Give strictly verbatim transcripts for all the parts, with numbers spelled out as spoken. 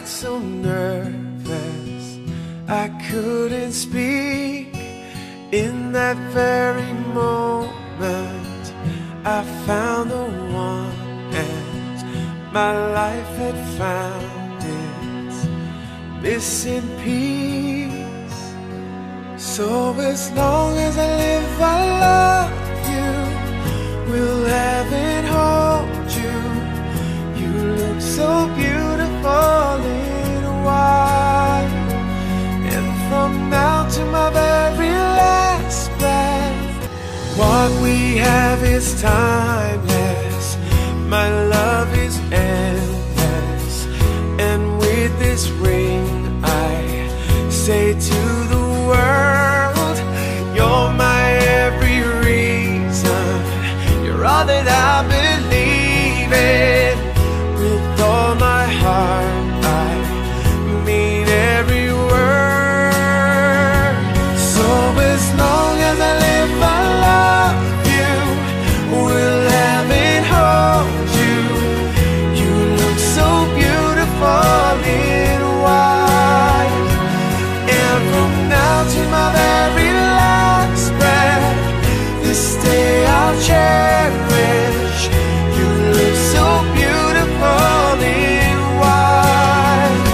got so nervous I couldn't speak. In that very moment I found the one, and my life had found its missing piece. So as long as I live I love you, will heaven hold you. You look so beautiful in white, and from now to my very last breath, what we have is timeless. My love is endless, and with this ring I say to the world, you're my every reason. You're all that I believe in. With all my heart I mean every word. So as long as I live I love you, will heaven hold you. You look so beautiful in white, and from now to my very last breath, this day I'll cherish. You look so beautiful in white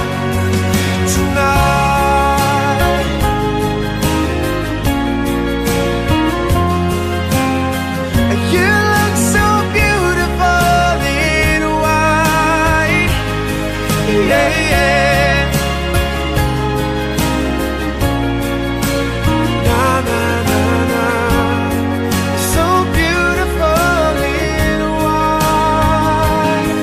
tonight. And you look so beautiful in white, yeah, yeah. Na na na na, so beautiful in white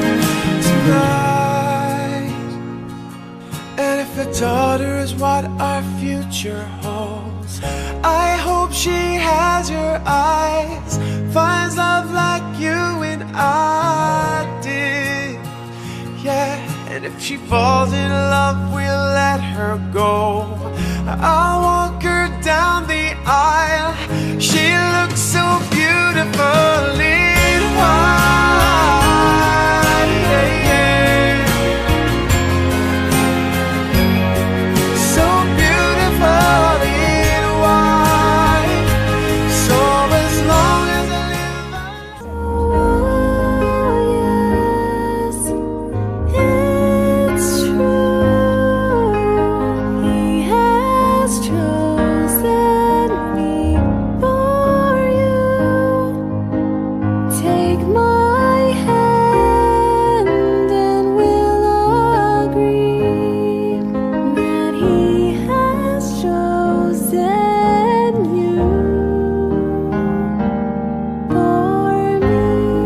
tonight. And if a daughter is what our future holds, I hope she has your eyes, finds love like you and I did, yeah. And if she falls in love, we'll let her go. I'll walk her down the aisle. She looks so beautiful in white, yeah, yeah. So beautiful in white. So as long as I live I It's true, He has chosen me for you. Take my hand and we'll agree that He has chosen you for me.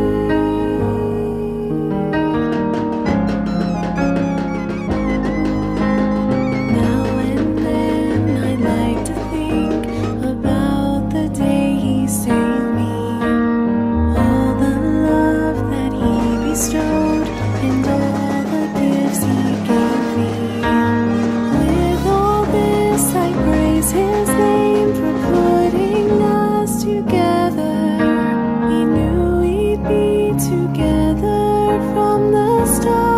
Now and then I like to think about the day He saved me, all the love that He bestowed, and all the gifts He gave me. With all this I praise His name for putting us together. He knew we'd be together from the start.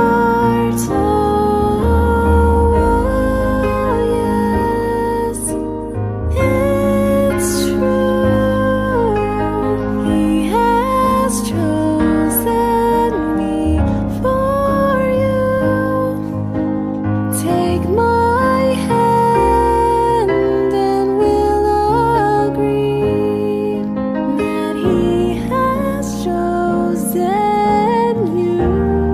Oh, yes, it's true. He has chosen me for you. Take my hand and we'll agree that He has chosen you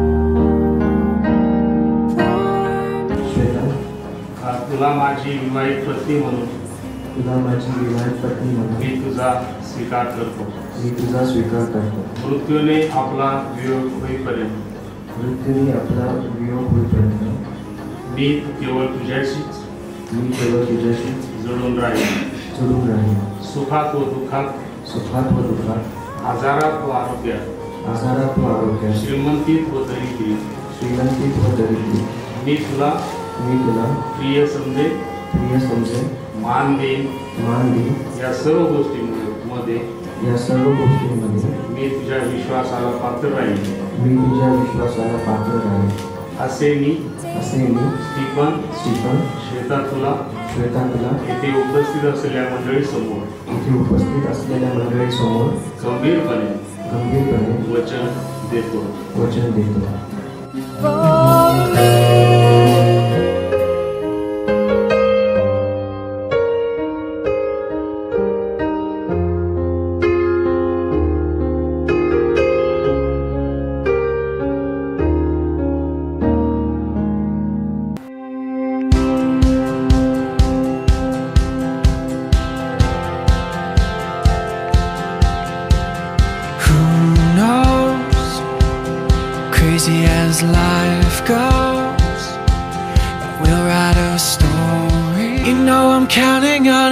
for me. तुला माझी विवाहित पत्नी म्हणून तुला माझी विवाहित पत्नी म्हणून मी तुझा स्वीकार करतो. मी तुझा स्वीकार करतो. मृत्यूने आपला वियोग होईपर्यंत मृत्यूने आपला वियोग होईपर्यंत मी केवळ तुझ्याशीच मी केवळ तुझ्याशी जोडून राहील. जोडून राहीन. सुखात व दुःखात, सुखात व दुःखात, आजारात व आरोग्यात, आजारात व आरोग्यात, श्रीमंतीत व दरिद्रीत श्रीमंतीत व दरिद्रीत मी तुला मी तुला प्रिय समजे, प्रिय समजेन, मान देईन. मान देईन. या सर्व गोष्टींमध्ये या सर्व गोष्टींमध्ये मी तुझ्या विश्वासाला पात्र राहील. मी तुझ्या विश्वासाला पात्र राहीन. असे मी असे मी स्टीफन स्टीफन श्वेतातुला श्वेतांतला येथे उपस्थित असलेल्या मंडळीसमोर इथे उपस्थित असलेल्या मंडळीसमोर गंभीरपणे गंभीरपणे वचन देतो. वचन देतो. Crazy as life goes, we'll write a story. You know I'm counting on